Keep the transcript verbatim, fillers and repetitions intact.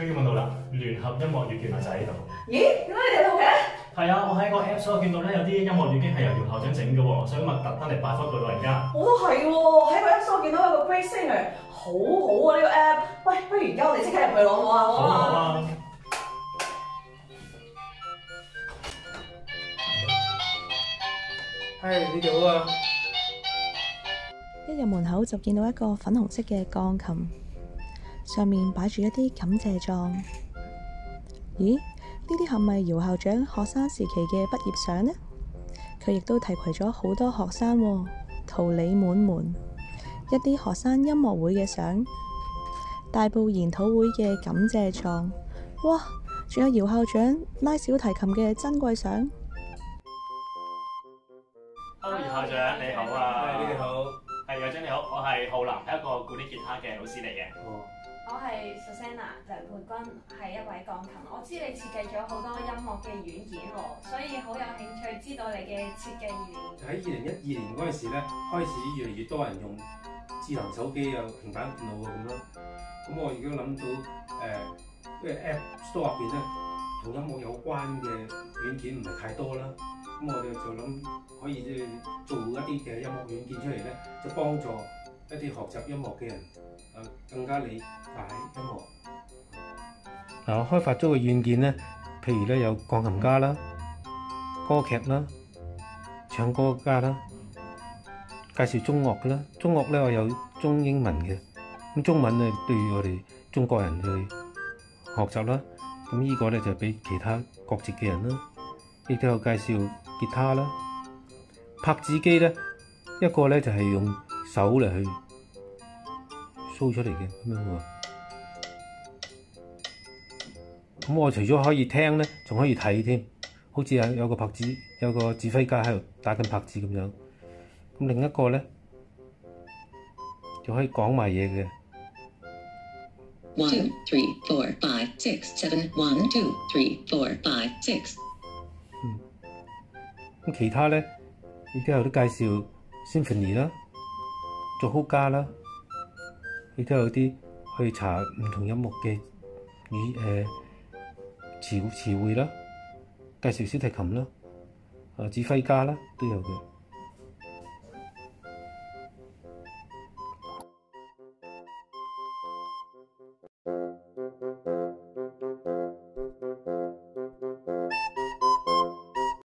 終於揾到啦！聯合音樂月券啊，就喺呢度。 咦？點解你哋度嘅？ 係啊，我喺個 App Store 見到咧有啲音樂月經係由姚校長整嘅喎，所以今日特登嚟拜訪佢老人家。 我都係喎，喺個 App Store 見到有個 Great Singer，好好啊呢個 App。喂，不如而家我哋即刻入去攞好啊，好好啊！ 啊。 係，你哋好啊！ 一入門口就見到一個粉紅色嘅鋼琴，上面擺住一啲感謝狀。咦？呢啲係咪姚校長學生時期嘅畢業相呢？佢亦都提攜咗好多學生喎，桃李滿門。一啲學生音樂會嘅相，大埔研討會嘅感謝狀，哇！仲有姚校長拉小提琴嘅珍貴相。 Hello， 姚校長你好啊！ 係，你哋好。 係校長你好，我係浩南，係一個古典吉他嘅老師嚟嘅。 哦。 我係 Susanna 梁佩君，係一位鋼琴。我知你設計咗好多音樂嘅軟件喎，所以好有興趣知道你嘅設計理念。 喺二零一二年嗰陣時咧，開始越嚟越多人用智能手機啊、平板電腦啊咁啦。咁我亦都諗到誒，因為 App Store 入邊咧，同音樂有關嘅軟件唔係太多啦。咁我哋就諗可以即係做一啲嘅音樂軟件出嚟咧，就幫助一啲學習音樂嘅人啊更加理解音樂。嗱，我開發咗個軟件咧，譬如咧有鋼琴家啦、歌劇啦、唱歌家啦，介紹中樂嘅啦。中樂咧我有中英文嘅，咁中文咧對於我哋中國人去學習啦。咁呢個咧就俾其他國籍嘅人啦，亦都有介紹吉他啦、拍子機咧，一個咧就係用手嚟去掃出嚟嘅咁樣喎。咁我除咗可以聽咧，仲可以睇添，好似有有個拍子，有個指揮家喺度打緊拍子咁樣。咁另一個咧，就可以講埋嘢嘅。 One, three, four, five, six, seven. One, two, three, four, five, six. 嗯。咁其他咧，亦都有啲介紹 symphony 啦、作曲家啦，亦都有啲去查唔同音樂嘅語誒詞詞彙啦，介紹小提琴啦、啊指揮家啦都有嘅。